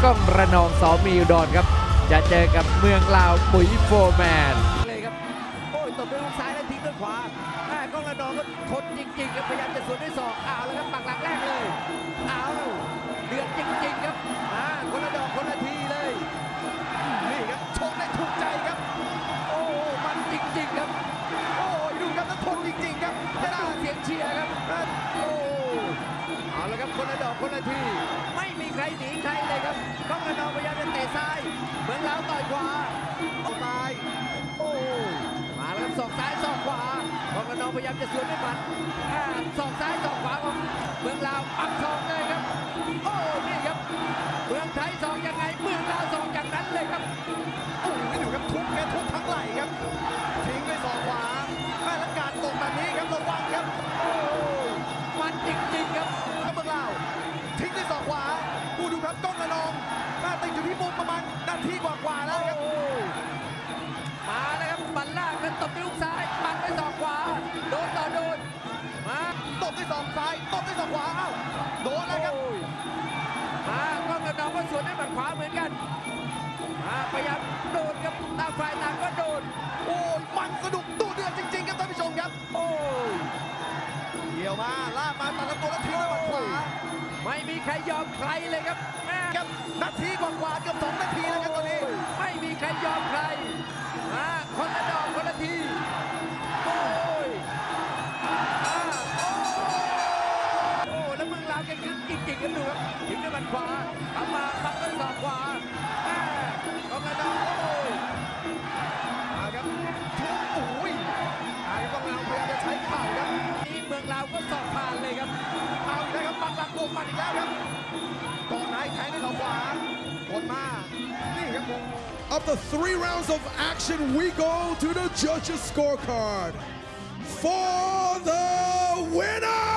ก้องระนองสมีอุดรครับจะเจอกับเมืองลาวปุ๋ยโฟร์แมนเลยครับโอ้ยตบด้วยลูกซ้ายแล้วทิ้งด้วยขวากล้องระนองก็ทนจริงๆครับพยายามจะสวนด้วยศอกเอาแล้วครับปักหลักแรกเลยเอาเดือดจริงๆครับคนละดอกคนละทีเลยนี่ครับชกได้ถูกใจครับโอ้มันจริงๆครับโอ้ยดูครับแล้วทนจริงๆครับจะได้เสียงเชียร์ครับโอ้เอาแล้วครับคนละดอกคนละทีไม่มีใครหนีใครเลยครับกล้องระนองพยายามจะเตะซ้ายเมืองลาวต่อยขวาซ้ายโอ้มาแล้วศอกซ้ายศอกขวากล้องระนองพยายามจะสวนด้วยหมัดศอกซ้ายศอกขวาของเมืองลาวปักศอกเลยครับโอ้นี่ครับเมืองไทยศอกยังไงเมืองลาวศอกอย่างนั้นเลยครับโอ้ยดูครับทุบทั้งไหล่ครับทิ้งด้วยศอกขวาแล้วการตกแบบนี้ครับระวังครับโอ้มันจริงๆครับเมืองลาวทิ้งด้วยศอกขวาดูครับกล้องระนองติดอยู่ที่มุมประมาณนาทีกว่าๆแล้วครับมาแล้วครับบัลล่างแล้วตบด้วยลูกซ้ายปัดด้วยศอกขวาโดนต่อโดนมาตบด้วยศอกซ้ายตบด้วยศอกขวาโดนแล้วครับมากล้องระนองก็สวนด้วยหมัดขวาเหมือนกันพยายามโดนครับต่างฝ่ายต่างก็โดนโอ้ยมันสนุกดูเดือดจริงๆครับท่านผู้ชมครับโอ้ยเดี่ยวมาลากมาตัดลำตัวแล้วทิ้งด้วยหมัดขวาไม่มีใครยอมใครเลยครับนาทีกว่าเกือบ2 นาทีแล้วครับตอนนี้ไม่มีใครยอมใครคนละดอกคนละทีโอ้ยโอ้แล้วเมืองลาวแกยึดจริงๆกันดูครับถึงด้วยหมัดขวาทำมาปักด้วยศอกขวาคนละดอกโอ้ยครับทุบโอ้ยกองลาวพยายามจะใช้เข่าครับนี่เมืองลาวก็สอบผ่านเลยครับเอาอีกแล้วครับปักหลักโกงมันอีกแล้วครับกองนายแทงด้วยเขาขวาคนมานี่ครับ After 3 rounds of action, we go to the judges' scorecard for the winner.